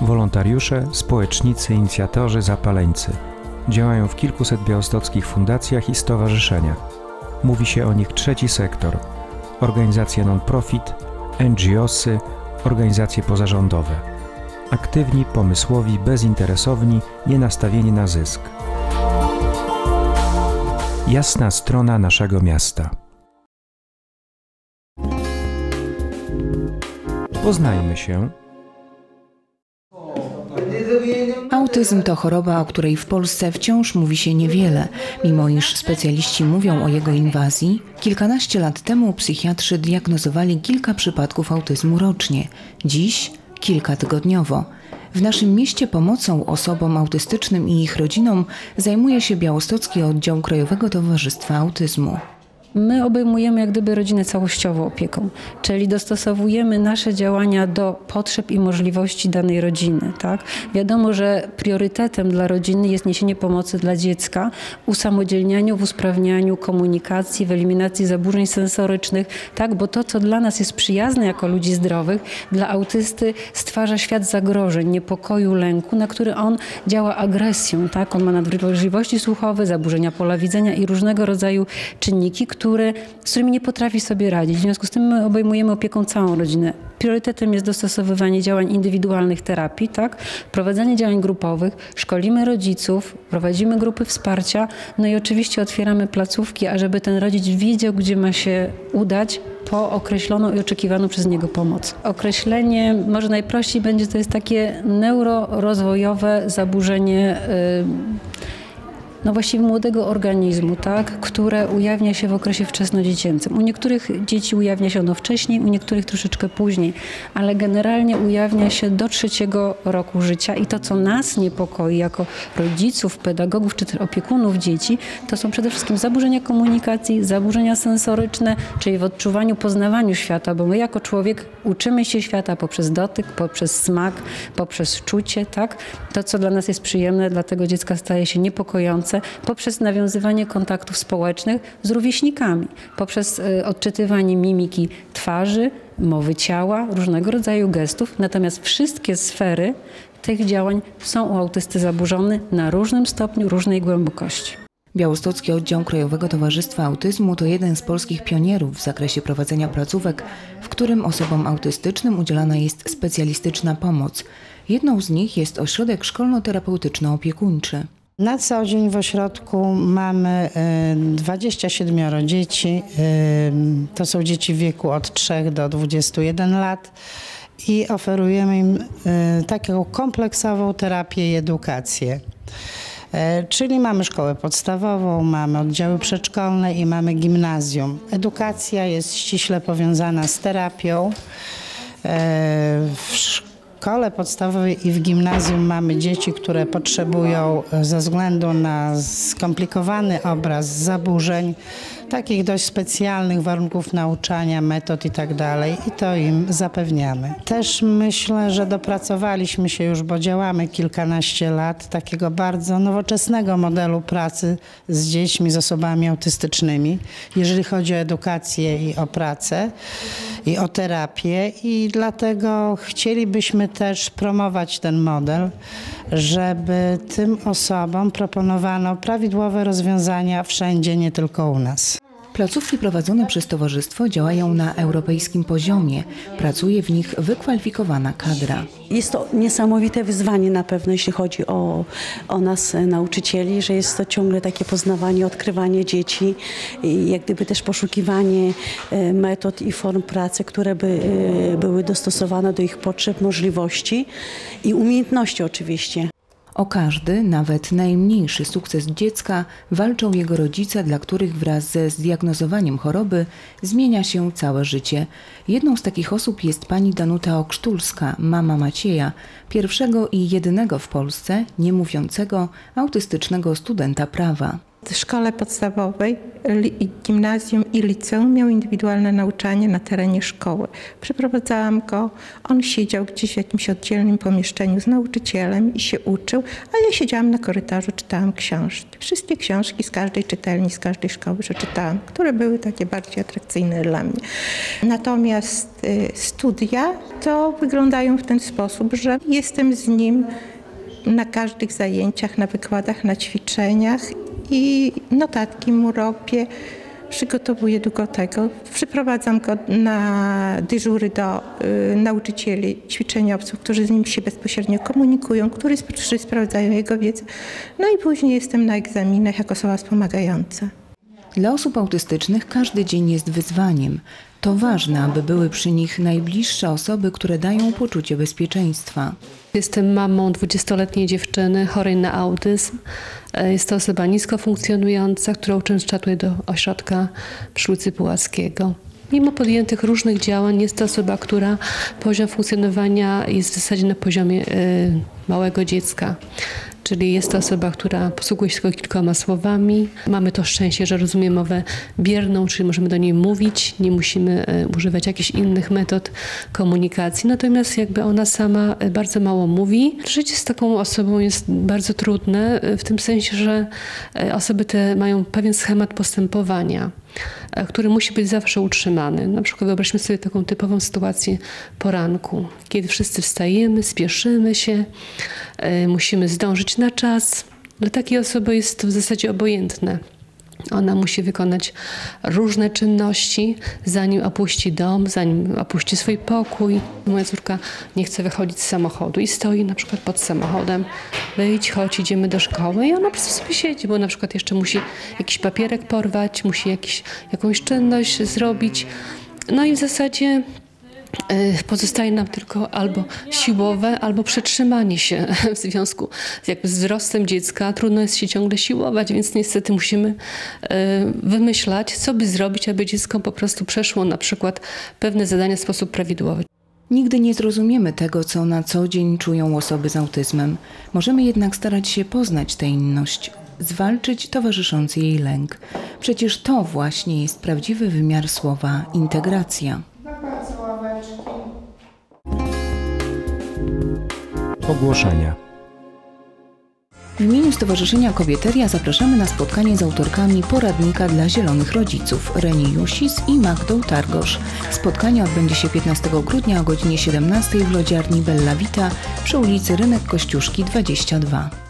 Wolontariusze, społecznicy, inicjatorzy, zapaleńcy. Działają w kilkuset białostockich fundacjach i stowarzyszeniach. Mówi się o nich trzeci sektor. Organizacje non-profit, NGOsy, organizacje pozarządowe. Aktywni, pomysłowi, bezinteresowni, nie nastawieni na zysk. Jasna strona naszego miasta. Poznajmy się. Autyzm to choroba, o której w Polsce wciąż mówi się niewiele, mimo iż specjaliści mówią o jego inwazji. Kilkanaście lat temu psychiatrzy diagnozowali kilka przypadków autyzmu rocznie, dziś kilka tygodniowo. W naszym mieście pomocą osobom autystycznym i ich rodzinom zajmuje się Białostocki Oddział Krajowego Towarzystwa Autyzmu. My obejmujemy jak gdyby rodzinę całościową opieką, czyli dostosowujemy nasze działania do potrzeb i możliwości danej rodziny. Tak? Wiadomo, że priorytetem dla rodziny jest niesienie pomocy dla dziecka, usamodzielnianiu, w usprawnianiu komunikacji, w eliminacji zaburzeń sensorycznych, tak? Bo to, co dla nas jest przyjazne jako ludzi zdrowych, dla autysty stwarza świat zagrożeń, niepokoju, lęku, na który on działa agresją. Tak? On ma nadwrażliwości słuchowe, zaburzenia pola widzenia i różnego rodzaju czynniki, z którymi nie potrafi sobie radzić. W związku z tym my obejmujemy opieką całą rodzinę. Priorytetem jest dostosowywanie działań indywidualnych terapii, tak? Prowadzenie działań grupowych, szkolimy rodziców, prowadzimy grupy wsparcia, no i oczywiście otwieramy placówki, ażeby ten rodzic wiedział, gdzie ma się udać po określoną i oczekiwaną przez niego pomoc. Określenie, może najprościej będzie, to jest takie neurorozwojowe zaburzenie właściwie młodego organizmu, tak, które ujawnia się w okresie wczesnodziecięcym. U niektórych dzieci ujawnia się ono wcześniej, u niektórych troszeczkę później, ale generalnie ujawnia się do 3. roku życia i to, co nas niepokoi jako rodziców, pedagogów czy też opiekunów dzieci, to są przede wszystkim zaburzenia komunikacji, zaburzenia sensoryczne, czyli w odczuwaniu, poznawaniu świata, bo my jako człowiek uczymy się świata poprzez dotyk, poprzez smak, poprzez czucie, tak. To, co dla nas jest przyjemne, dla tego dziecka staje się niepokojące, poprzez nawiązywanie kontaktów społecznych z rówieśnikami, poprzez odczytywanie mimiki twarzy, mowy ciała, różnego rodzaju gestów. Natomiast wszystkie sfery tych działań są u autysty zaburzone na różnym stopniu, różnej głębokości. Białostocki Oddział Krajowego Towarzystwa Autyzmu to jeden z polskich pionierów w zakresie prowadzenia placówek, w którym osobom autystycznym udzielana jest specjalistyczna pomoc. Jedną z nich jest ośrodek szkolno-terapeutyczno-opiekuńczy. Na co dzień w ośrodku mamy 27 dzieci. To są dzieci w wieku od 3 do 21 lat i oferujemy im taką kompleksową terapię i edukację. Czyli mamy szkołę podstawową, mamy oddziały przedszkolne i mamy gimnazjum. Edukacja jest ściśle powiązana z terapią. W szkole podstawowej i w gimnazjum mamy dzieci, które potrzebują ze względu na skomplikowany obraz zaburzeń, takich dość specjalnych warunków nauczania, metod i tak dalej, i to im zapewniamy. Też myślę, że dopracowaliśmy się już, bo działamy kilkanaście lat, takiego bardzo nowoczesnego modelu pracy z dziećmi, z osobami autystycznymi, jeżeli chodzi o edukację i o pracę i o terapię, i dlatego chcielibyśmy też promować ten model, żeby tym osobom proponowano prawidłowe rozwiązania wszędzie, nie tylko u nas. Placówki prowadzone przez towarzystwo działają na europejskim poziomie. Pracuje w nich wykwalifikowana kadra. Jest to niesamowite wyzwanie na pewno, jeśli chodzi o nas, nauczycieli, że jest to ciągle takie poznawanie, odkrywanie dzieci i jak gdyby też poszukiwanie metod i form pracy, które by były dostosowane do ich potrzeb, możliwości i umiejętności oczywiście. O każdy, nawet najmniejszy sukces dziecka walczą jego rodzice, dla których wraz ze zdiagnozowaniem choroby zmienia się całe życie. Jedną z takich osób jest pani Danuta Okrztulska, mama Macieja, pierwszego i jedynego w Polsce niemówiącego autystycznego studenta prawa. w szkole podstawowej, gimnazjum i liceum miał indywidualne nauczanie na terenie szkoły. Przeprowadzałam go, on siedział gdzieś w jakimś oddzielnym pomieszczeniu z nauczycielem i się uczył, a ja siedziałam na korytarzu, czytałam książki. Wszystkie książki z każdej czytelni, z każdej szkoły przeczytałam, które były takie bardziej atrakcyjne dla mnie. Natomiast studia to wyglądają w ten sposób, że jestem z nim na każdych zajęciach, na wykładach, na ćwiczeniach i notatki mu robię, przygotowuję do tego. Przyprowadzam go na dyżury do nauczycieli ćwiczeniowców, którzy z nim się bezpośrednio komunikują, którzy sprawdzają jego wiedzę. No i później jestem na egzaminach jako osoba wspomagająca. Dla osób autystycznych każdy dzień jest wyzwaniem. To ważne, aby były przy nich najbliższe osoby, które dają poczucie bezpieczeństwa. Jestem mamą 20-letniej dziewczyny chorej na autyzm. Jest to osoba nisko funkcjonująca, która uczęszczała do ośrodka przy ulicy Puławskiego. Mimo podjętych różnych działań jest to osoba, która poziom funkcjonowania jest w zasadzie na poziomie małego dziecka. Czyli jest to osoba, która posługuje się tylko kilkoma słowami. Mamy to szczęście, że rozumie mowę bierną, czyli możemy do niej mówić, nie musimy używać jakichś innych metod komunikacji. Natomiast jakby ona sama bardzo mało mówi. Życie z taką osobą jest bardzo trudne w tym sensie, że osoby te mają pewien schemat postępowania, który musi być zawsze utrzymany. Na przykład wyobraźmy sobie taką typową sytuację poranku, kiedy wszyscy wstajemy, spieszymy się, musimy zdążyć na czas. Dla takiej osoby jest to w zasadzie obojętne. Ona musi wykonać różne czynności, zanim opuści dom, zanim opuści swój pokój. Moja córka nie chce wychodzić z samochodu i stoi na przykład pod samochodem. Wyjdź, chodź, idziemy do szkoły i ona po prostu sobie siedzi, bo na przykład jeszcze musi jakiś papierek porwać, musi jakąś czynność zrobić. No i w zasadzie pozostaje nam tylko albo siłowe, albo przetrzymanie się w związku z wzrostem dziecka. Trudno jest się ciągle siłować, więc niestety musimy wymyślać, co by zrobić, aby dziecko po prostu przeszło na przykład pewne zadania w sposób prawidłowy. Nigdy nie zrozumiemy tego, co na co dzień czują osoby z autyzmem. Możemy jednak starać się poznać tę inność, zwalczyć towarzyszący jej lęk. Przecież to właśnie jest prawdziwy wymiar słowa integracja. Ogłoszenia. W imieniu Stowarzyszenia Kobieteria zapraszamy na spotkanie z autorkami poradnika dla zielonych rodziców Reni Jusis i Magdą Targosz. Spotkanie odbędzie się 15 grudnia o godzinie 17 w lodziarni Bella Vita przy ulicy Rynek Kościuszki 22.